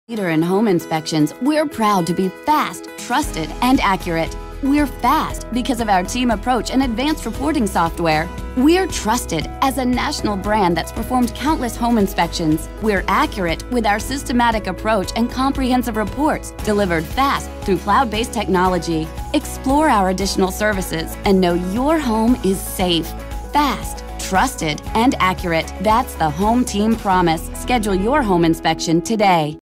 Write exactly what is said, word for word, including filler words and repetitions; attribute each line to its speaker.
Speaker 1: Leader in home inspections, we're proud to be fast, trusted, and accurate. We're fast because of our team approach and advanced reporting software. We're trusted as a national brand that's performed countless home inspections. We're accurate with our systematic approach and comprehensive reports delivered fast through cloud-based technology. Explore our additional services and know your home is safe, fast, trusted, and accurate. That's the HomeTeam promise. Schedule your home inspection today.